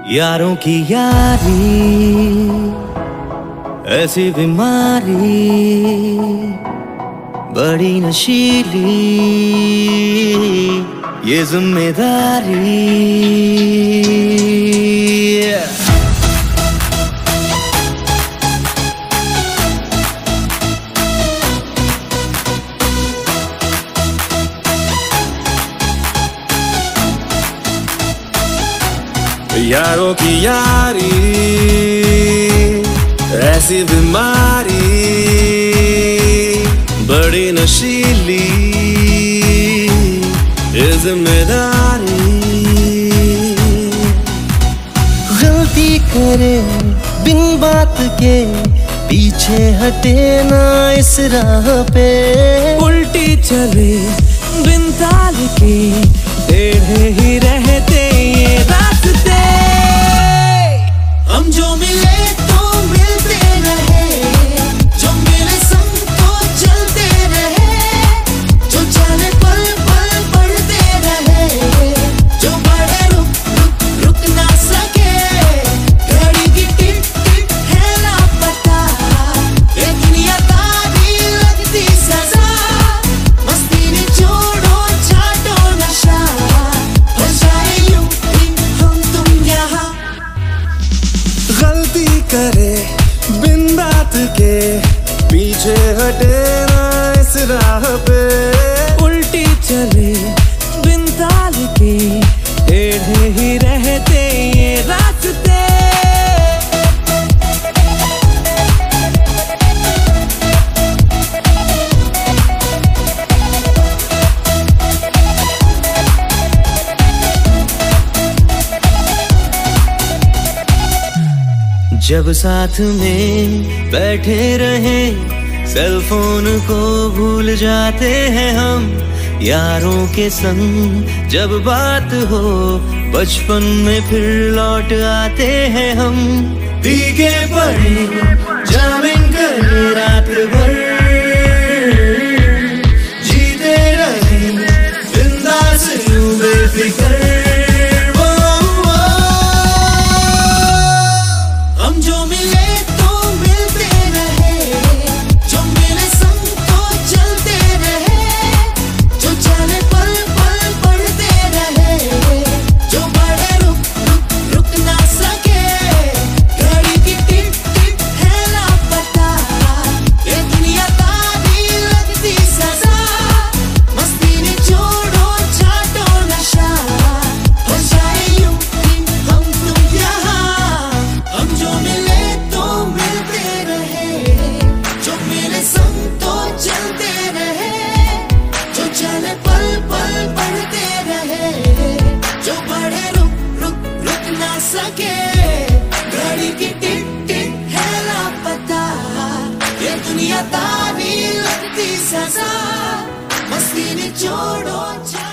यारों की यारी ऐसी बीमारी बड़ी नशीली, ये जिम्मेदारी। यारों की यारी ऐसी बीमारी बड़ी नशीली, ये जिम्मेदारी। गलती करे बिन बात के, पीछे हटे ना इस राह पे। उल्टी चले बिन ताल के, टेढ़े ही रहते ये रास्ते। हम जो मिले तो मिलते रहे, जो मिले संग तो चलते रहे, जो चले पल पल बढ़ते रहे, जो बढ़े रुक ना सके। घड़ी की टिक टिक है लापता, ये दुनिया तारी लगती सजा। मस्ती ने छोड़ो छाटो नशा, हो जाए यूं ही हम तुम यहाँ। गलती करे बिन बात के, पीछे हटे ना इस राह पे। उल्टी चले बिन ताल के, टेढ़े ही रहते ये रास्ते। जब साथ में बैठे रहे, सेल फोन को भूल जाते हैं हम। यारों के संग जब बात हो, बचपन में फिर लौट आते हैं हम। भीगे पड़े जामिन करे रात भर, जीते रहे बिंदास यूं बेफिक्र। हम जो मिले तो मिलते रहे, जो मिले संग तो चलते रहे, जो चले पल पल बढ़ते रहे, जो बढ़े रुक ना सके। घड़ी की टिक टिक है लापता, ये दुनिया तारी लगती सजा। मस्ती ने छोड़ो छाटो नशा, हो जाए यूं ही हम तुम यहाँ। हम जो मिले तो मिलते रहे, जो मिले संग तो चलते रहे, जो चले पल पल बढ़ते रहे, जो बढ़े रुक ना सके। घड़ी की टिक टिक है लापता, ये दुनिया तारी लगती सजा। मस्ती ने छोड़ो